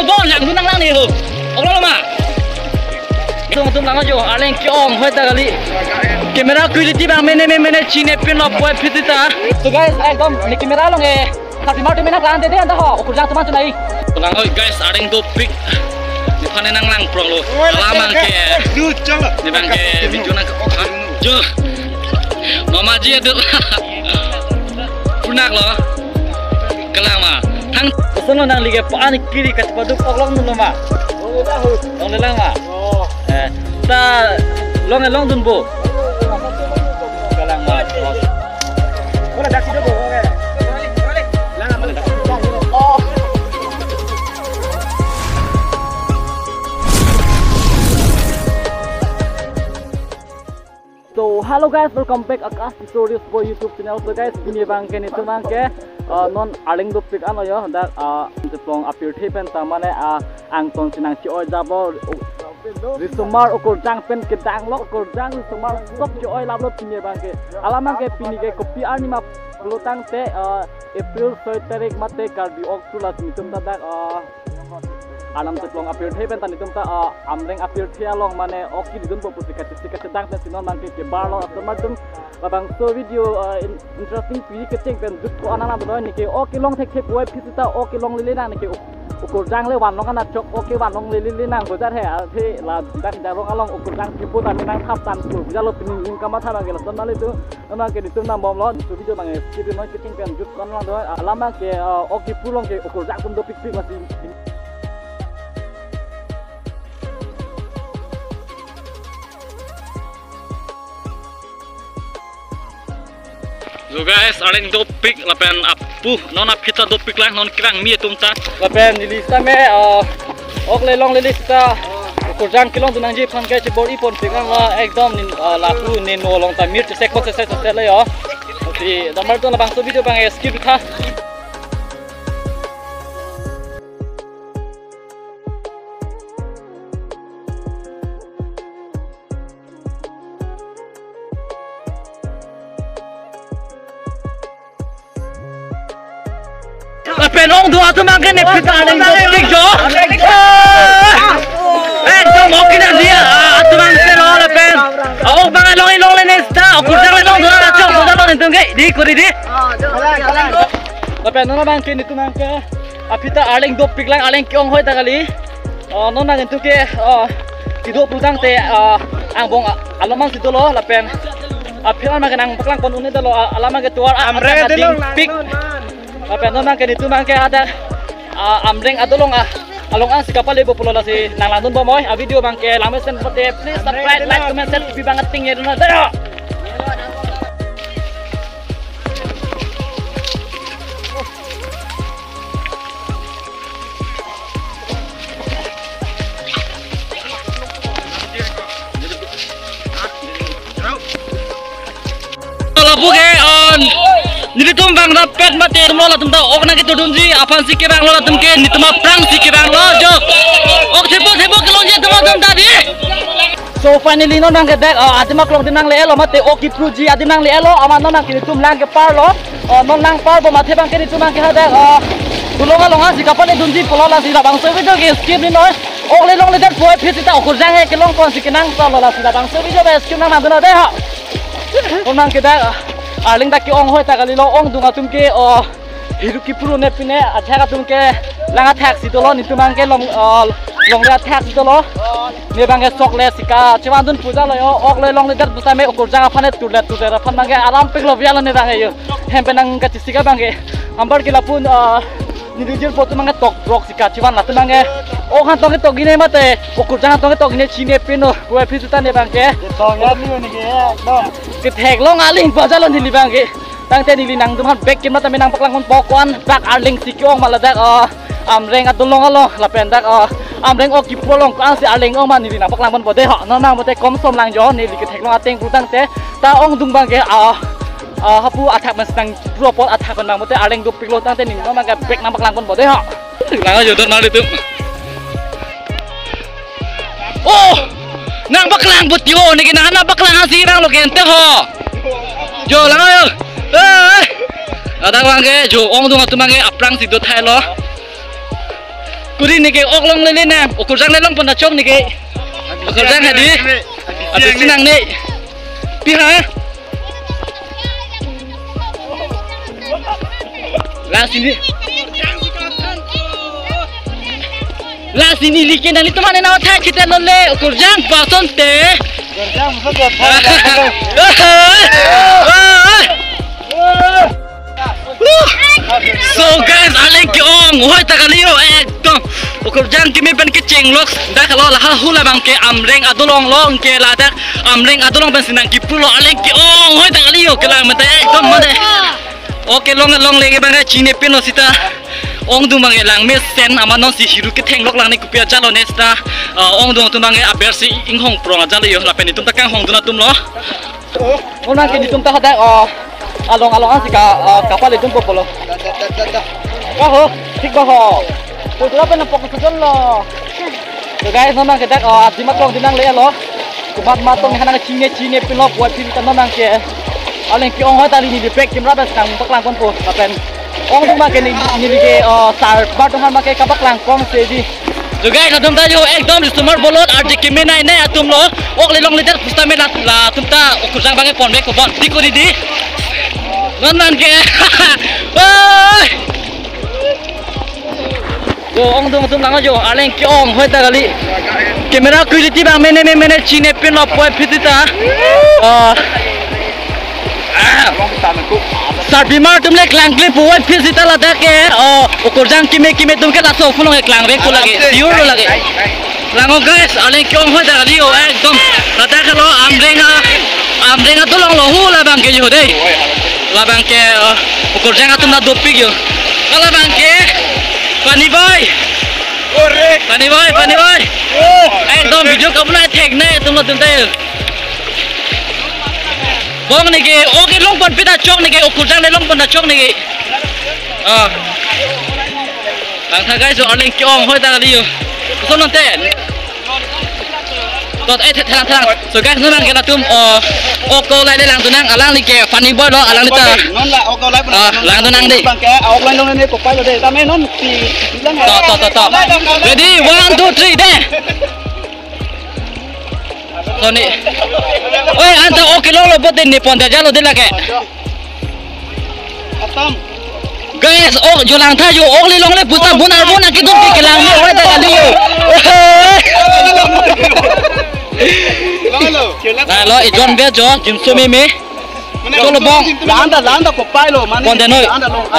bom yang tu nang ni tu. Orang lama. Tung lang aja. Aleng kiong hoy ta kali. Kamera quality bang mene Cine pin up boy pitita. So guys, ekdom ni kamera long eh. Tapi mau dimana kan dede anda ho. Ukur jang teman tu nai. Pulang oi guys, aleng do pic. Ni pane nang lang prong lo. Alaman ke. Ni bang ke video nak. Jo. Mama ji ada. Punak lo. Kelang ma. Thang sono nang lige pan kiri kat paduk oklong nu ma. Long lelang ma. Ta long dun bo. Kelang ma. Bola dak sido bo. So hello guys, welcome back Akash Tutorials for YouTube channel. So guys, ini bangke ni tu bangke non aling do pick ano yo dak jepong appear tapen tamane ang ton sinang ci oi jabo risumar ukur jang pen kedang lo ukur jang risumar stop ci oi lablo ini bangke alamang ke pini ke kopi ani ma lutang te April 6 tarik mate kardi oktulas mitum dak alam teplong appear tapen tan itum ta amreng appear thia long mane oki dun po pusika sedang ten sinon mangke ke barlo aftermatum babang so video interesting pi ke cek ben jut ko anana boy ni ke oki long thek boy pisita oki long lili na ni ke ukur jang le wan long kana chok oki wan long lili nang go jar he the la dak darong along ukur jang pipu tan nang thap tan pu jalo pinin kama thara gela ton male tu ama ke ditum na bom lo so video bang skip no cek ben jut kon long do alama ke oki pulong ke ukur jang pun do pik masih. So guys, aleng do pic lapen apu non apita do pic lang non kirang mi tumta lapen lilista me ok lelong lilista kurang kilong tunang ji phan ke body pon pingang la ekdom nin lapu nin no long ta mir se ko se le yo ti damar to na bang so video bang skip tha. Penong dua tu makan ni pita aleng do jo. Tu mungkin dia tu makan lo lepen. Oh bang long le nesta. Aku jangan long dua racun. Sudah long itu ke? Di kuri di. Lepen nona bang kini tu makan. Apita aleng do pik lang aleng kiong hoy takali. Nona itu ke tidur putang te angbong alaman situ lo lepen. Apita makan ang paklang pon unit lo alaman ke tuar amre pik. Apa nona ke itu mangke ada amreng adolong along ang sikapal ibo pulo la si nang landun bomoy a video mangke lames sen pate please subscribe like comment share pi banget ting na dayo. Labu ke on ni tumbang rapet mati lo la tumta ok na ke tudunji apan si ke bang lo la tumke ni tuma prang si ke bang lo jo ok sebo kelonje tuma tadi. So finally no nang ke dek adima klong dinang le elo mate ok pruji adinang le elo aman no nang ke tum lang ke par lo non lang par bo mate bang ke tumang ke dek tulonga si kapane dunji polo la si bang so video ke skip ni no ok le long le dek boy phita ok jang ke long kon si ke nang lo la si bang so video be skip nang na de ha nang ke dek aling dak ki ong hoy ta kali lo ong dunga tumke hiru ki puru ne pine acha ka tumke langa thak si to lo ni tumang ke long la thak si to lo ne bang ke chocolate sika chiwan dun puja lo yo ok le long le dar busa me okur janga phane tulet ra phan bang ke aram pik lo biala ne bang yo hempe nang ka sika bang ke ambar ki lapun ni rijil potu mang tok brok sika chiwan la tumang ke o han tong ke tok gine mate okur janga tong ke tok gine chine pino boy phita ne bang ke tong ya ni ke dom ke thek long aling bajalon ni bang ke tang te ni nang duman back kin mata menang paklang kon pokwan bak aling sikyong maladak amreng atulong alo lapen dak amreng o kipolong kan si aling ong man ni nang paklang kon bode ha nang bote kom som lang jo ni ke thek long ateng putang te ta ong dung bang ke hapu attack mas nang propot attack kon bang bote aling do piklo tang te ni no mang ke back nang paklang kon bode ha lang aja tot mal itu. Oh nang baklang butyo ni kinahana baklang asirang lo kente ho jo lang ayo ada bang ke jo ong dung atu mang ke aprang sido thai lo kuri nih ke oklong lele na ukurjang lelong pun dah cok nih ke ukurjang hadi abis senang nih piha lah sini likin dan itu mana nama thai kita lole ukurjang pason te so guys aleng kiong hoy takalio ekdom ukurjang kimi pen ke chenglok dak lo la hula bang ke amreng adolong long ke la dak amreng adolong ben sinang ki pulo aleng kiong hoy takalio kelang mate ekdom mate oke long lege bang chine peno sita ong dung bang lang mes sen amanon si hiru ke thenglok lang ni kupia jalo nesta ong dung tu bang aber si inghong pro jalo yo la pen tum ta kang hong duna tum lo ona ke ni tum ta hada along asik kapal itu polo ho tik ho tu la pen fokus jon lo so guys nona ke dak simak long dinang le lo kumat matong hana chine pin lo buat pin tan nang ke aleng ki ong tali ni dipek kimra bas kang paklang kon po kapen ong dung ma ke ni ke sar ba dong ma ke kapaklang kom se di so guys atum ta jo ekdom sumar bolot ar de kimi nai ne atum lo ok le long le dak pusta me la tum ta ukurjang bange pon be ko bon dikori di non ke yo ong dung tum lang jo aleng ki ong hoi ta gali camera quality bang mene chine pin lo poi phitita Sarbimar tum le klang kle poi phitita la da ke ukurjang kimi tum ke la so phulong e klang be ko lage diur lo lage lango guys aleng ki ong hoi ta gali o ekdom la da ke lo amrenga tolong lo hu la bang ke jo dei la bang ke ukurjang atum na dopi gyo la bang ke pani boy ekdom video ka buna thek ne tum lo tum te bong ni ke oke long pon pita chok ni ke ukurjang le long pon na chok ni ke bang tha guys aleng ki ong hoi ta li yo so non te tot thang so guys nang ke la tum oko lai lang tu nang alang ni ke funny boy lo alang ta non la oko lai lang tu nang di bang ke ok lai long ni ko pa lo de ta me non ti lang to ready 1 2 3 de so ni oi anta ok long lo bote ni pon da jalo de la ke atam guys ok jo lang tha jo ok lai long le puta bunar ki dum ke lang me oi ta gali yo lo ijon be jo jim so me Kalau bong, landa ko pailo mani. Konde noi.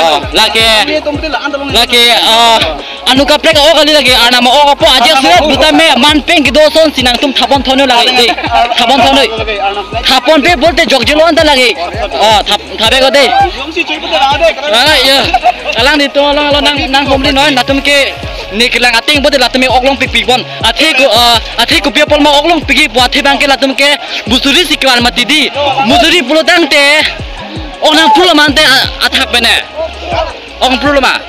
Laki anu kaplek o kali lagi ana ma o po aja surat buta me manpeng ki doson sinang tum thapon thono lagi. Thapon thono. Thapon pe bolte jogjelo anda lagi. Thabe ko de. Yongsi chui bote la de. Ya. Alang di to lo nang homli noi natum ke nikilang ating bote latum oklong pik bon. Athi ko pe pol ma oklong piki buat bang ke latum ke busuri sikwan matidi. Musuri pulotang te orang pulau mante atak bene orang pulau mah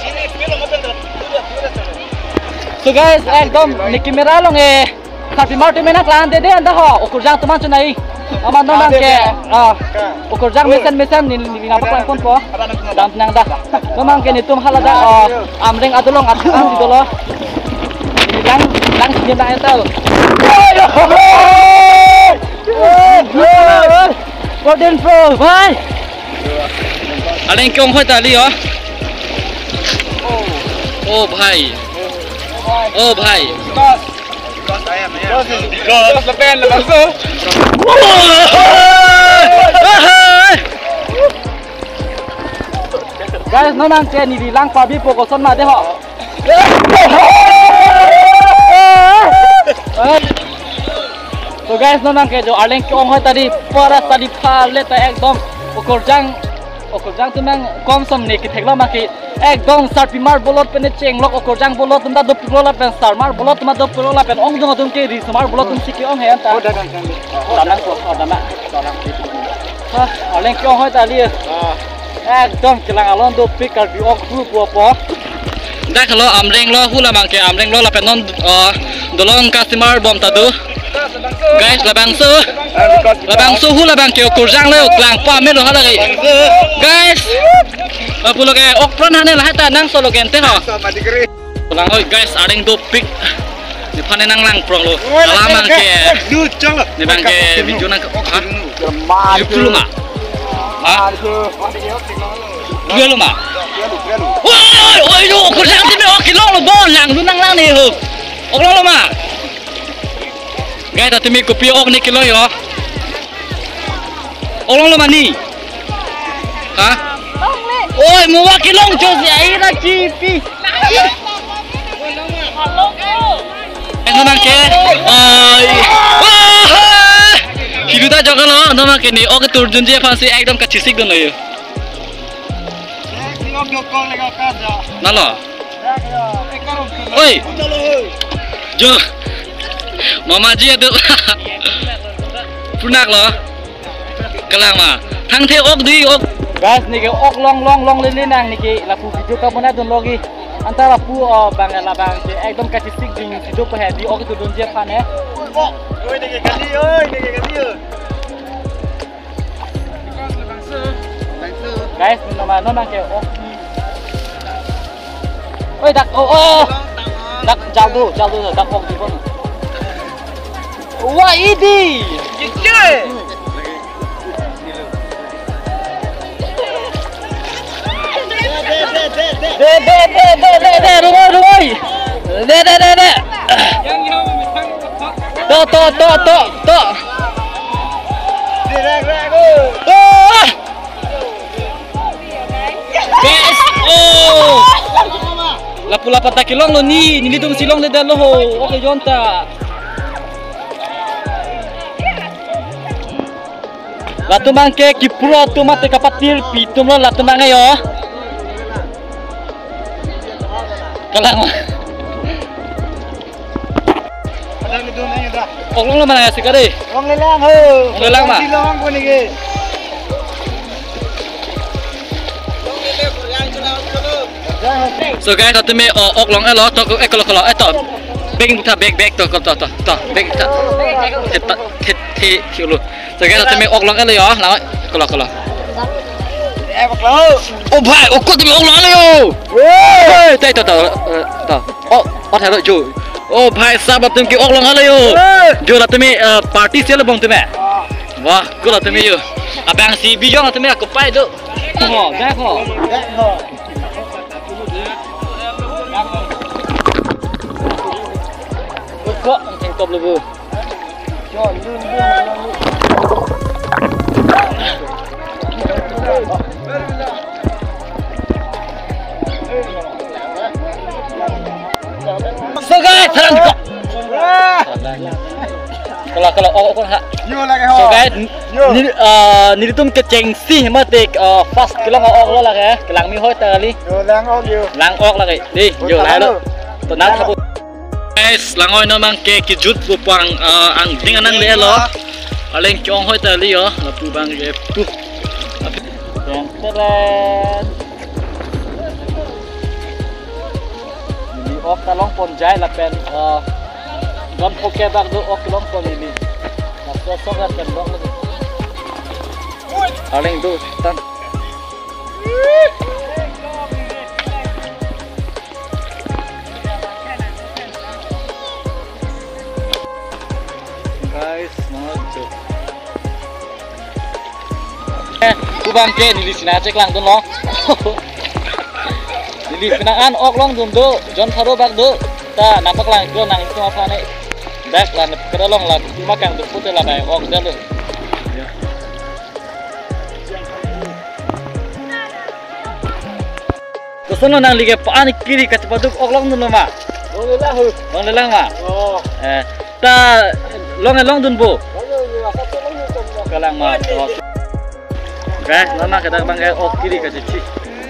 so guys ekdom niki meralong tapi mau tu menak lan dede anda ho ukurjang teman cenai aman nang ke ukurjang mesen ni ngapa pun po dan nang dah memang ke nitum halada amreng adulong atang dolo lang sini nak entel Golden Pro, bhai. Aleng kyong hoi ta li ho? Oh bhai. Oh bhai. Gas lepen lepas tu. Guys, nonang ke ni bilang pabi pokoson ma de ho. So guys nonang ke jo aleng kyong hoi tadi paras tadi phale ta ekdom ukurjang tu mang kom som ne ki thekla ma ki ekdom sarpimar bolot pen chenglok ukurjang bolot tum da do pilola pen sarmar bolot tum do pilola pen ong dong tum ke ri samar bolot tum siki ong he ta danang ko dana ha aleng kyong hoi tadi ekdom kilang alon do pikar bi ok pu po dak lo amreng lo hula mang ke amreng lo la pen non dolong customer bom tadu guys labang su hu labang ke ukurjang le uklang pa me lo hala guys pulo ke ok pran hane la ta nang solo gente ho Lang oi guys, ada yang topik. Ni pane nang lang prong lo. Alaman ke. Ni bang ke video nang ha. Lu ma. Ha? Lu lu ma. Oi, oi lu ko lang ti me ok long lo bon lang lu nang lang ni hu. Ok long lo ma. Guys, tati mi kopi ok ni kilo yo. Ok long lo ma ni. Ha? Oi, mu wa kilong cho si ai na chi pi. Nó mang cái khi chúng ta cho cái nó mang cái này ô cái tour dun je fancy ekdom ka chisik don này nó lo oi jo mama ji ada punak lo kelang ma thang the ok đi ok guys này cái ok long lên nang này cái là phụ video ka bona don logi antara pu bang labang je ekdom ka chisik ding video pe heavy ok tu don je fan ya oi dege kali guys nama non ke ok oi dak dak jauh dulu dak ok di pun wah ini Rumoi. To. Guys, oh. Lapula patakilong lo ni tung silong le dalo ho. Okay jonta. Latu mangke kipura tu mate kapatir pitum lo latu mangayo. Kalang Ong lo mana sih kade? Ong lelang ho. Ong lelang mah. Silong ko ni ke. So guys, satu me ok long elo to kalau to beng ta beg to beg ta te lu. So guys, satu me ok long elo ya, lah kalau. Oh bhai, oh kok tu ok long elo. Hey, to. Oh thay đổi chủ. Oh bhai sahabat तुम की ok long elo yo. Jo lah tumi party sel bang tumi. Wah, kau lah tumi yo. Abang si bijong lah tumi aku pai tu. Oh, dah kau. Kok yang top lebu. So guys, saran kok. Kalau oh ha. So guys, ni tum keceng sih matik fast kelong ok lo lah ke. Kelang mi hoi tali. Lang ok lah ke. Đi, yo lại đó. Tôi nói thabo. Guys, langoy namang ke kijut pupang ang dinganang le lo. Aleng chong hoi tali yo, pu bang je pu. Teren. Ini ok talong pon jai la pen gon poke bak do ok long pon ini. Nak sok kan pen dong lagi. Aleng do tan. Guys, maju. Kubang ke ni sini cek lang tu lo. Ni pinaan ok long dun do, John Faro bak do. Ta nampak lang ko nang itu apa ni? Back lan kerolong lah, makan tu putih lah bay ok dah lo. Kesono nang liga paan kiri kat paduk ok long dun lo ma. Long lelang ma. Oh. Ta long dun bo. Kalang ma. Guys, lama kita bangkai ok kiri kat cici.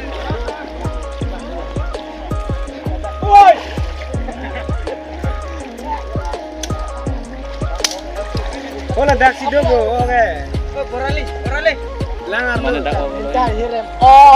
Hola daksi dogo, oke. Oh, borali. Langar Mana dak ok. Oh.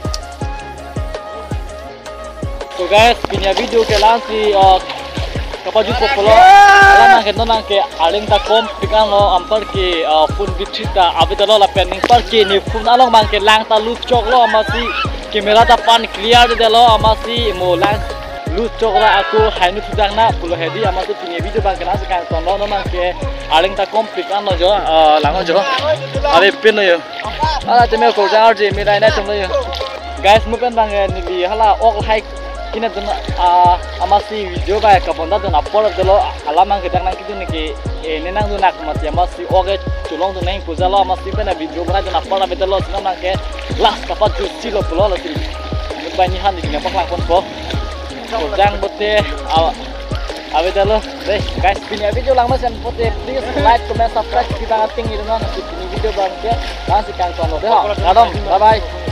So guys, punya video ke lang si paju popolo ala nang no nang ke aling ta kom pikan lo ampar ke pun bichita abidalo la pending par ke ni phun along mang ke lang ta lut chok lo amasi kamera ta pan clear de lo amasi mo lang lut chok la aku hainu tudang na pulo hedi amatu tinge video bang kana sekan ton lo no mang ke aling ta kom pikan lo jo lang jo ale pin yo ala teme ko jar je mi dai na tum yo guys mukan bang ni hala ok hai kina dun amasi video ba kabonda dun upload delo alamang kedang nang kitu niki nenang dun nak mati amasi oge tulong dun nang puzalo amasi bena video bana dun upload betelo sinam nang ke las kapat justi lo pulo lo tri bani han dikina paklang pon po jang bote abetelo deh guys pini video lang mas and bote please like comment subscribe kita ngating itu nang video bang ke langsung kan tono deh kadang bye bye